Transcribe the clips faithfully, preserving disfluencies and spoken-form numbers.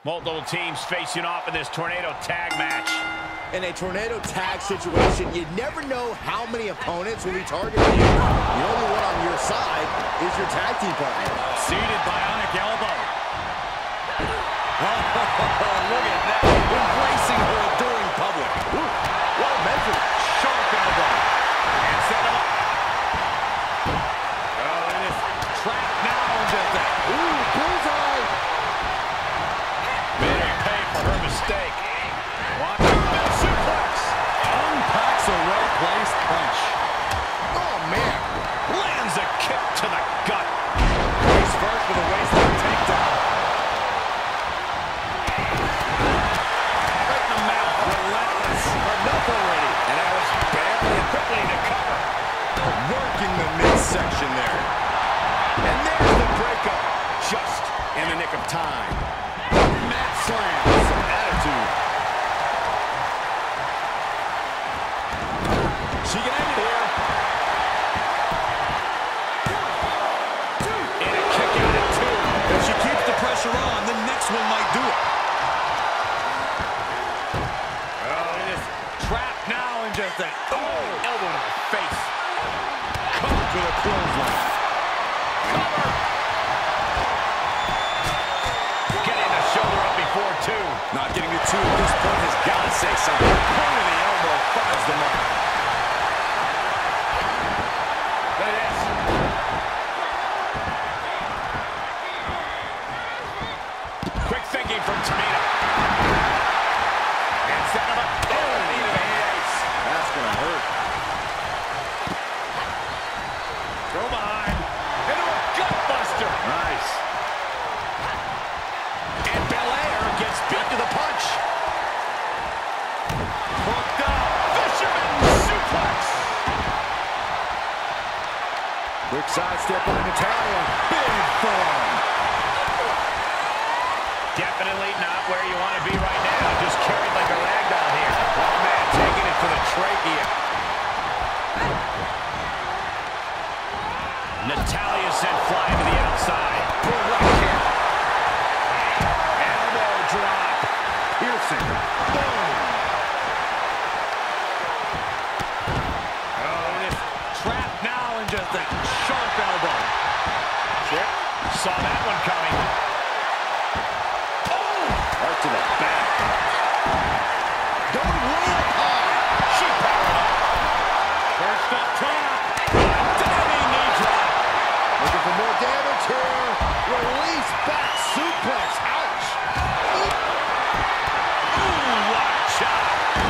Multiple teams facing off in this tornado tag match. In a tornado tag situation, you never know how many opponents will be targeting you. The only one on your side is your tag team partner. Seated bionic elbow. Oh, look at that. Embracing her adoring public. Ooh, well measured. Sharp elbow. And set him up. Oh, it is trapped now into that. Ooh, bullseye. Made her pay for her mistake. Watch the suplex. Unpacks a well-placed punch. Oh, man. Lands a kick to the gut. Face first with a waistline takedown. Right in the mouth. Relentless. Enough already. And that was barely quickly to cover. Working the midsection there. And there's the breakup. Just in the nick of time. Mat slam. Some attitude. She can end it here. And a kick out at two. If she keeps the pressure on, the next one might do it. Oh, it is Trapped now in just that. oh, elbow to the face. Covered with a clothesline. Cover. Getting the shoulder up before two. Not getting the two at this point has got to say something. Point of the elbow finds the mark. Look at this. Quick thinking from Tamina. And set him up. Oh, knee to the face. That's going to hurt. Go behind. Into a gutbuster. Nice. And Belair gets beat to the punch. Hooked up. Fisherman suplex. Quick sidestep by Natalya. Big form. Definitely not where you want to be right now. Just carried like a ragdoll here. Oh, man, taking it to the trachea. Natalya sent flying to the outside. Right here. Elbow drop. Piercing. Boom. Oh, this Trapped now in just that sharp elbow. Chip saw that one coming. Oh! Right to the back. Going way up high. She powered up. First up top. Diving knee drop. Looking for more damage here. Release back suplex. Ouch. Ooh, what a shot.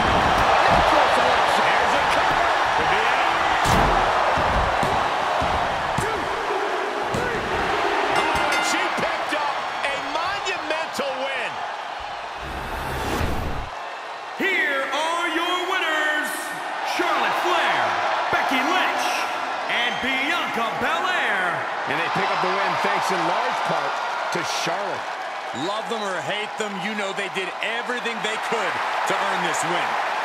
There's a cover. Could be it. Oh, and she picked up a monumental win. Here are your winners, Charlotte Flair, Becky Lynch, and Bianca Belair. And they pick up the win thanks in large part to Charlotte. Love them or hate them, you know they did everything they could to earn this win.